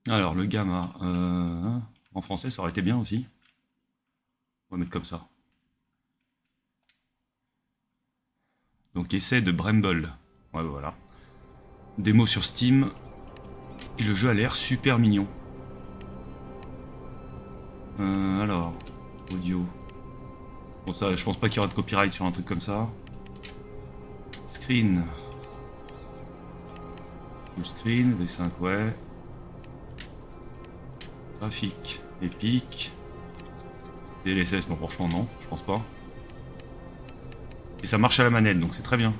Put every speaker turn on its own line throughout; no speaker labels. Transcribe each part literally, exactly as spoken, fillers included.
Alors, le gamma. euh, en français, ça aurait été bien aussi. On va mettre comme ça. Donc, essai de Bramble. Ouais, voilà. Démo sur Steam. Et le jeu a l'air super mignon. Euh, alors, audio. Bon, ça, je pense pas qu'il y aura de copyright sur un truc comme ça. Screen. Full screen, V cinq, ouais. Graphique. Epic. D L S S, non, franchement, non, je pense pas. Et ça marche à la manette, donc c'est très bien.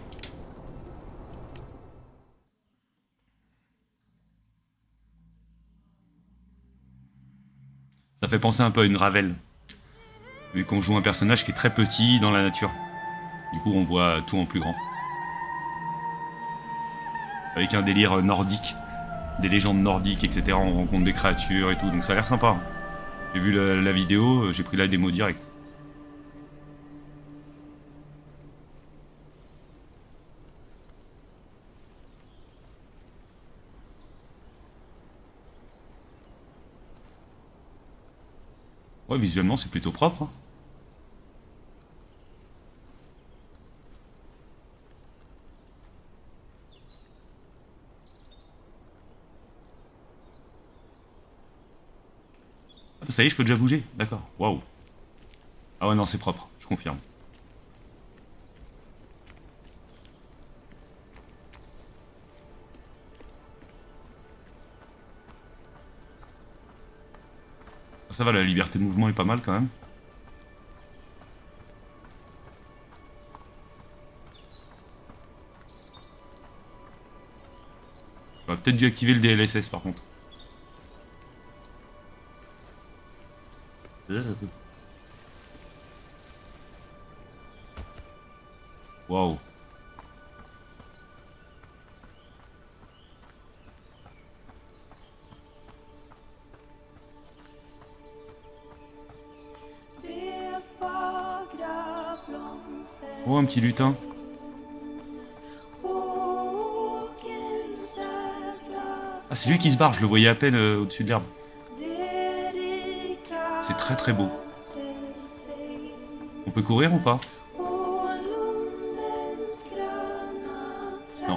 Ça fait penser un peu à une Ravel. Vu qu'on joue un personnage qui est très petit dans la nature. Du coup, on voit tout en plus grand. Avec un délire nordique. Des légendes nordiques, et cetera. On rencontre des créatures et tout, donc ça a l'air sympa. J'ai vu la, la vidéo, j'ai pris la démo direct. Ouais, visuellement, c'est plutôt propre. Hein. Ah, ça y est, je peux déjà bouger. D'accord. Waouh. Ah ouais, non, c'est propre. Je confirme. Ça va, la liberté de mouvement est pas mal quand même. J'aurais peut-être dû activer le D L S S par contre. Waouh. Oh, un petit lutin. Ah, c'est lui qui se barre, je le voyais à peine euh, au-dessus de l'herbe. C'est très très beau. On peut courir ou pas? Non.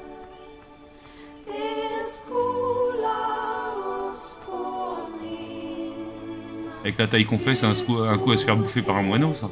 Avec la taille qu'on fait, c'est un, un coup à se faire bouffer par un moineau, ça.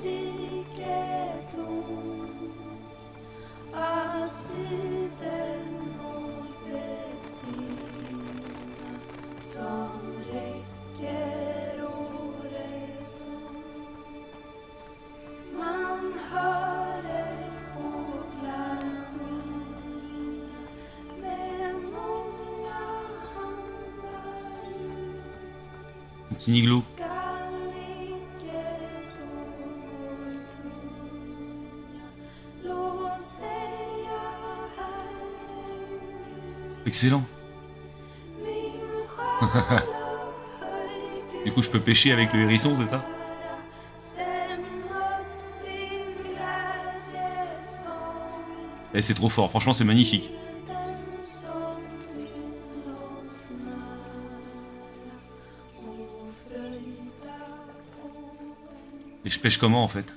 Un petit niglo. Excellent. Du coup, je peux pêcher avec le hérisson, c'est ça? Eh, c'est trop fort, franchement, c'est magnifique. Et je pêche comment en fait?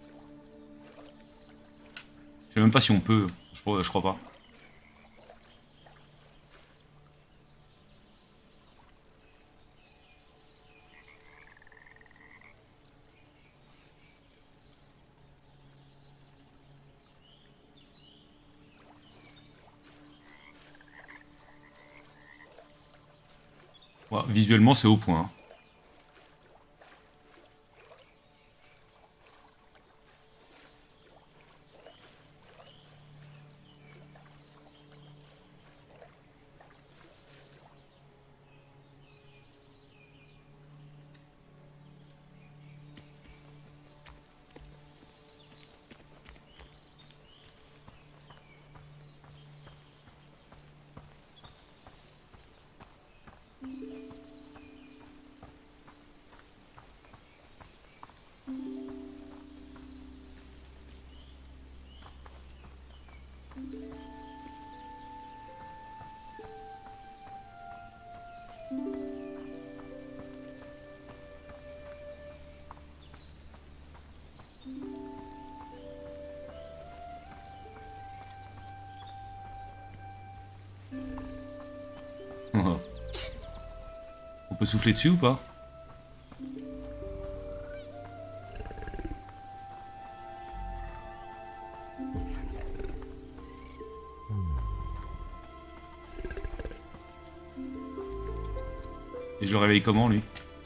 Je sais même pas si on peut, je crois, je crois pas. Ouais, visuellement, c'est au point. Hein. peut souffler dessus ou pas? Et je le réveille comment lui?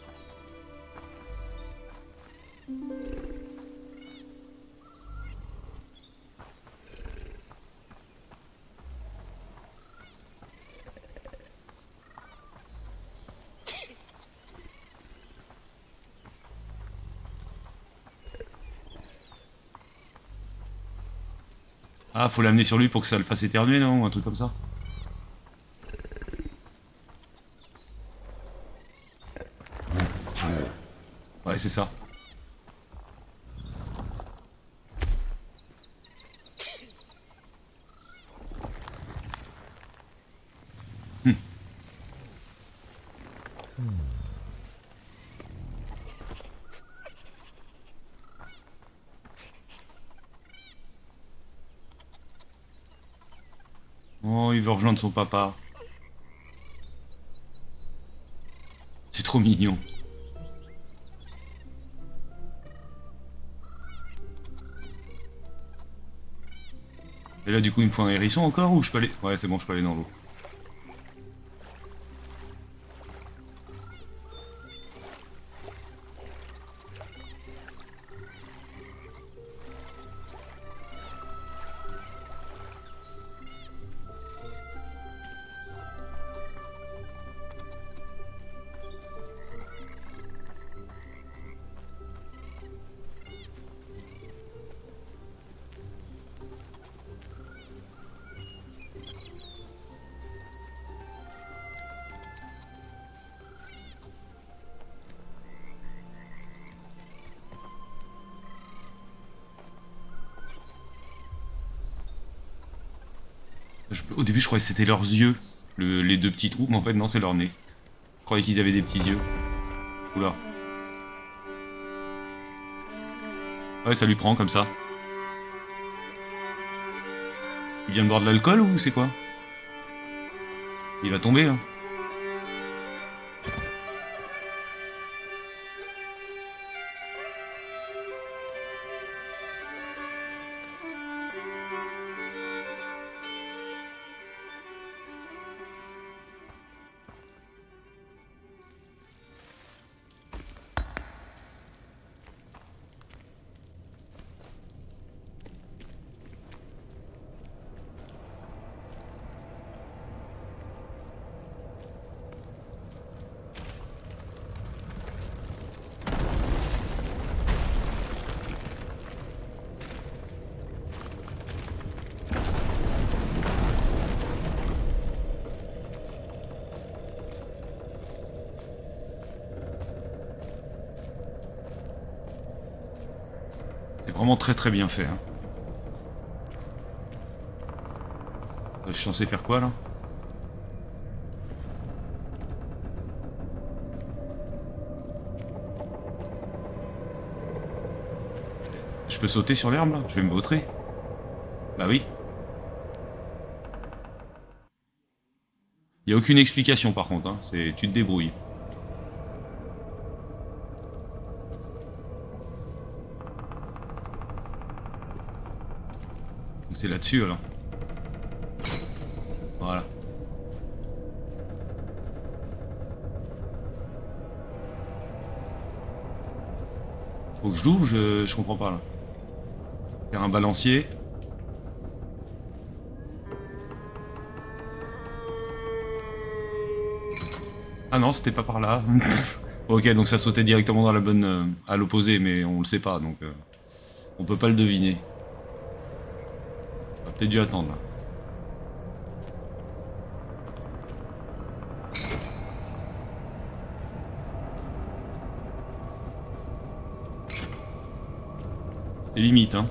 Ah, faut l'amener sur lui pour que ça le fasse éternuer, non? Ou un truc comme ça. Ouais, c'est ça. Hum. Oh, il veut rejoindre son papa. C'est trop mignon. Et là, du coup, il me faut un hérisson encore ou je peux aller... Ouais, c'est bon, je peux aller dans l'eau. Je- Au début, je croyais que c'était leurs yeux, le- les deux petits trous, mais en fait, non, c'est leur nez. Je croyais qu'ils avaient des petits yeux. Oula. Ouais, ça lui prend comme ça. Il vient de boire de l'alcool ou c'est quoi? Il va tomber, hein. C'est vraiment très très bien fait, hein. Je suis censé faire quoi, là? Je peux sauter sur l'herbe, là? Je vais me vautrer. Bah oui. Il n'y a aucune explication, par contre, hein. C'est... Tu te débrouilles. Donc c'est là-dessus, alors. Voilà. Faut que je l'ouvre, je... je comprends pas, là. Faire un balancier. Ah non, c'était pas par là. Ok, donc ça sautait directement dans la bonne... euh, à l'opposé, mais on le sait pas, donc... euh, on peut pas le deviner. On a peut-être dû attendre, là. C'est limite, hein.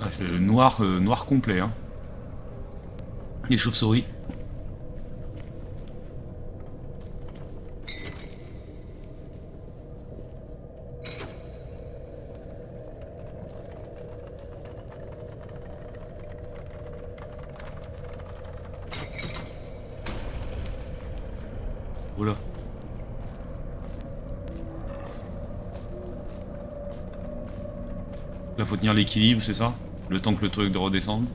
Ah, c'est noir, euh, noir complet. Hein. Les chauves-souris. Oula. Là faut tenir l'équilibre, c'est ça? Le temps que le truc de redescendre.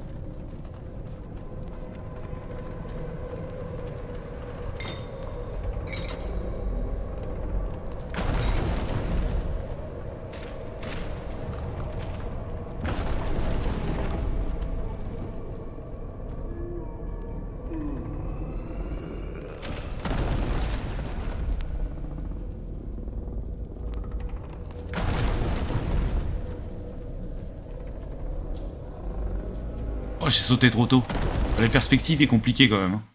Oh, j'ai sauté trop tôt. La perspective est compliquée quand même. Hein.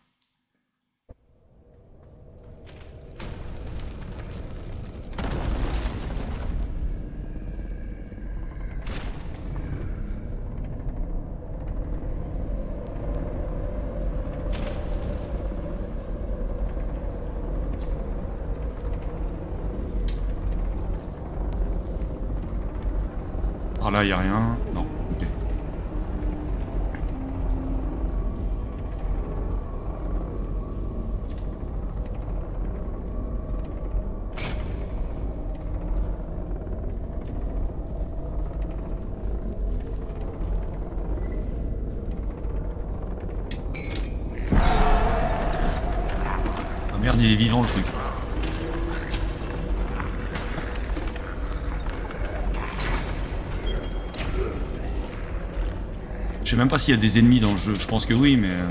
Par là, il n'y a rien. Non, ok. Ah merde, il est vivant le truc. Je sais même pas s'il y a des ennemis dans le jeu, je pense que oui, mais...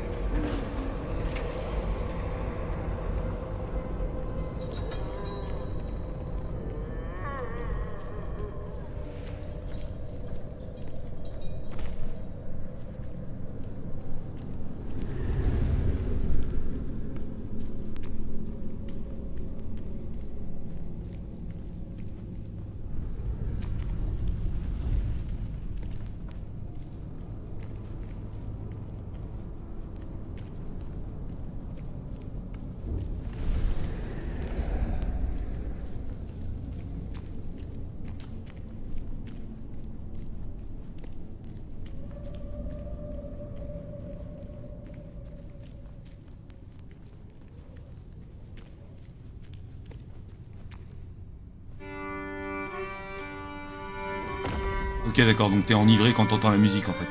Ok, d'accord, donc t'es enivré quand t'entends la musique en fait.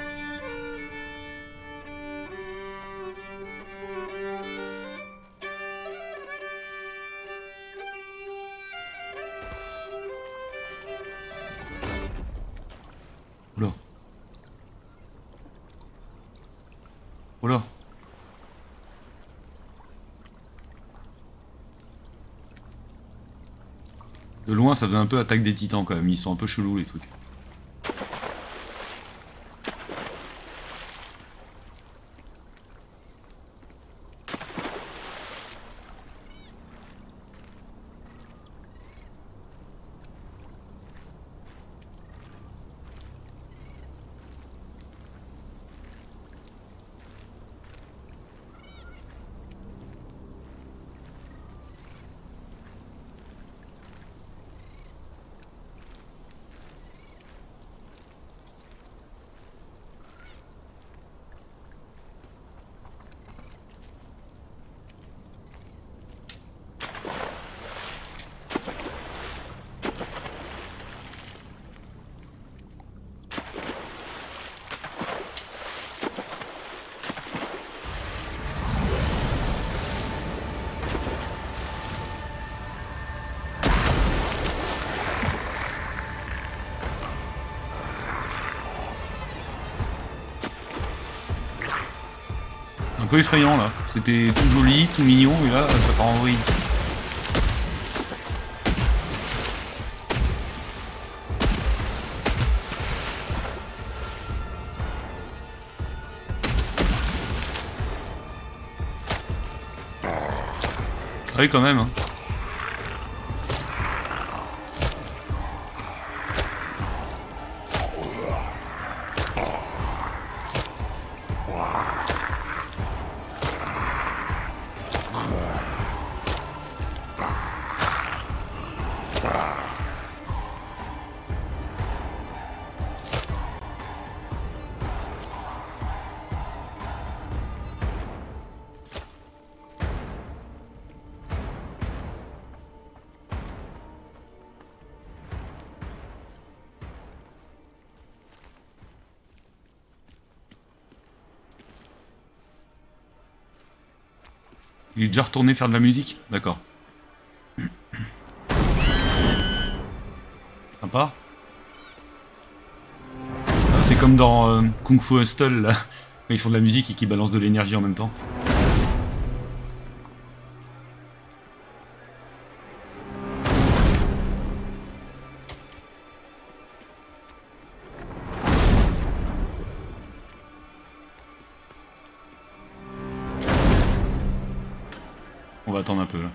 Oula. Oula. De loin, ça faisait un peu attaque des titans quand même, ils sont un peu chelous les trucs. Un peu effrayant là, c'était tout joli, tout mignon, et là ça part en vrille. Ah oui quand même hein. Il est déjà retourné faire de la musique? D'accord. Sympa. Ah, c'est comme dans euh, Kung Fu Hustle, là. Quand ils font de la musique et qu'ils balancent de l'énergie en même temps. On va attendre un peu là.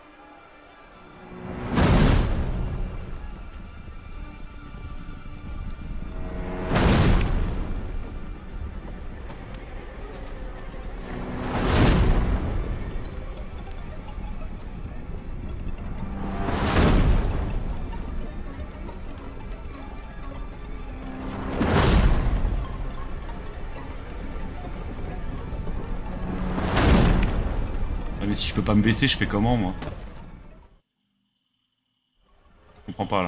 Ah, mais si je peux pas me baisser, je fais comment moi? Je comprends pas là.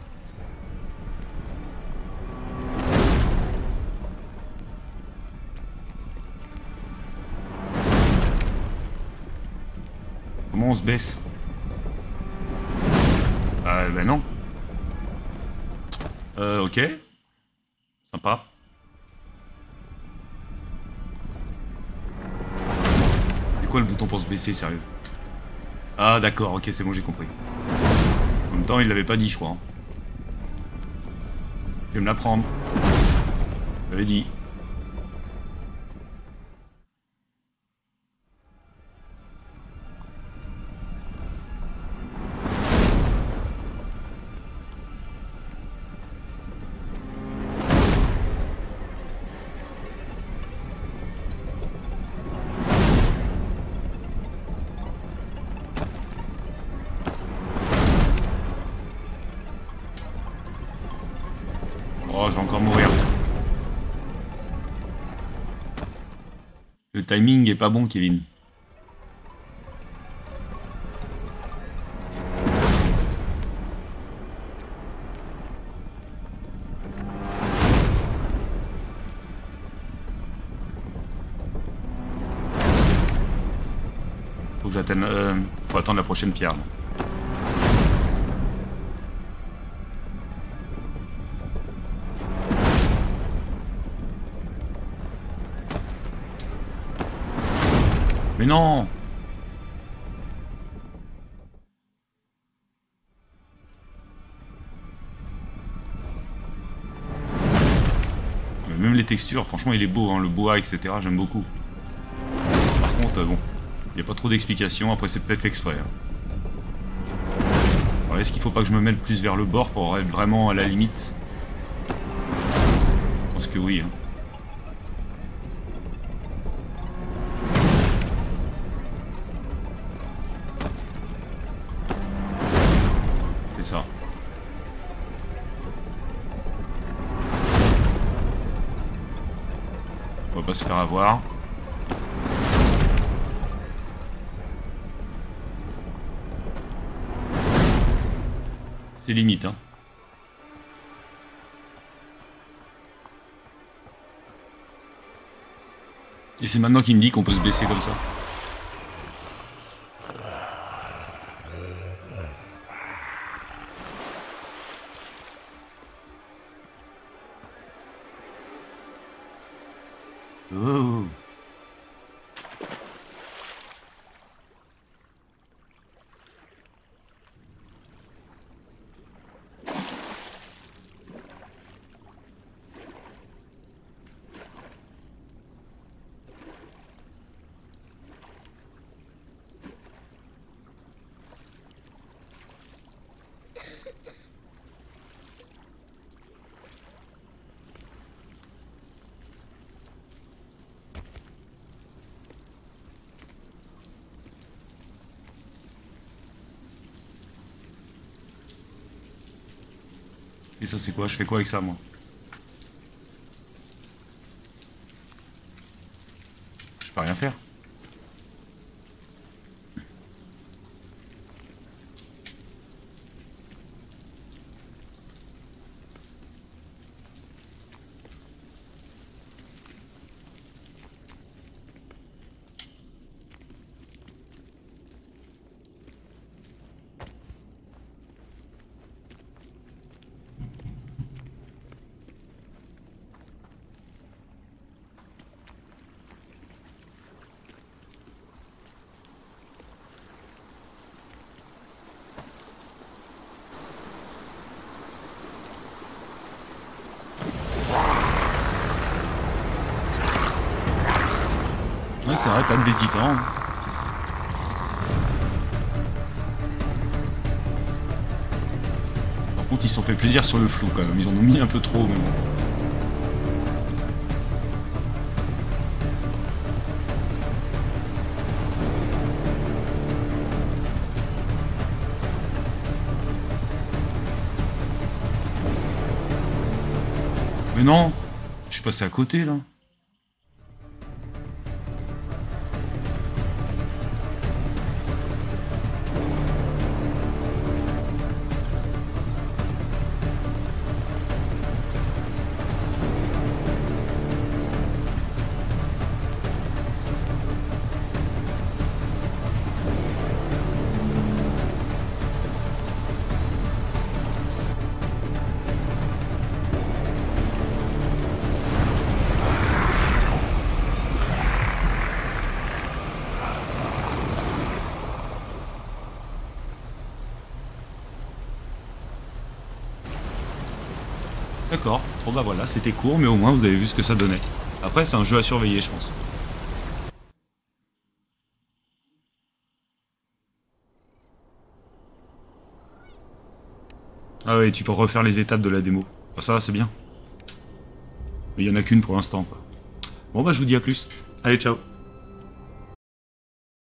Comment on se baisse? Ah ben non. Euh ok. Sympa. C'est quoi le bouton pour se baisser, sérieux? Ah d'accord, ok, c'est bon, j'ai compris. En même temps, il l'avait pas dit, je crois. Je vais me l'apprendre. J'avais dit. Oh, je vais encore mourir. Le timing est pas bon, Kevin. Faut que j'atteigne... Euh, faut attendre la prochaine pierre, là. Mais non! Même les textures, franchement, il est beau, hein, le bois, et cetera. J'aime beaucoup. Par contre, euh, bon, il n'y a pas trop d'explications. Après, c'est peut-être fait exprès. Hein. Alors, est-ce qu'il faut pas que je me mette plus vers le bord pour être vraiment à la limite? Je pense que oui. Hein. C'est ça. On va pas se faire avoir. C'est limite, hein. Et c'est maintenant qu'il me dit qu'on peut se baisser comme ça. Oh. Et ça c'est quoi? Je fais quoi avec ça moi? Je peux rien faire. Ouais, c'est vrai, attaque des titans. Par contre, ils se sont fait plaisir sur le flou quand même. Ils en ont mis un peu trop, mais bon. Mais non, je suis passé à côté là. D'accord, bon bah voilà, c'était court, mais au moins vous avez vu ce que ça donnait. Après, c'est un jeu à surveiller, je pense. Ah ouais, tu peux refaire les étapes de la démo. Ah, ça, c'est bien. Mais il y en a qu'une pour l'instant, quoi. Bon bah je vous dis à plus. Allez, ciao.